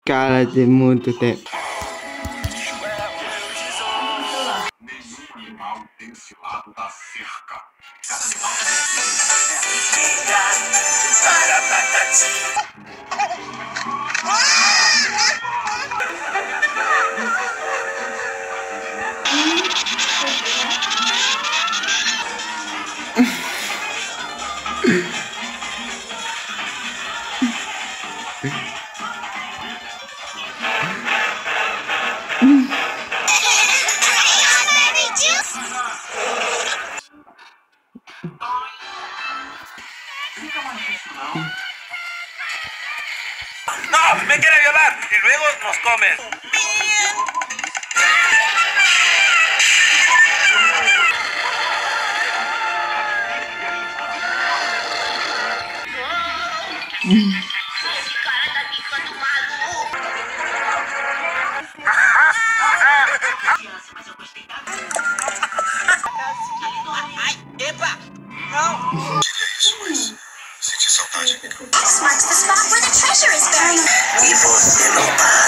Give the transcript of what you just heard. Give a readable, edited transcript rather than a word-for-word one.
Cara, de muito tempo. Nenhum animal tem esse lado da cerca. ¡No! ¡Me quiere violar! Y luego nos comen. Esse cara tá ficando maluco. Mas eu gostei da ai, epa! Não! Senti saudade, amiga. This marks the spot where the treasure is buried. E você não vai.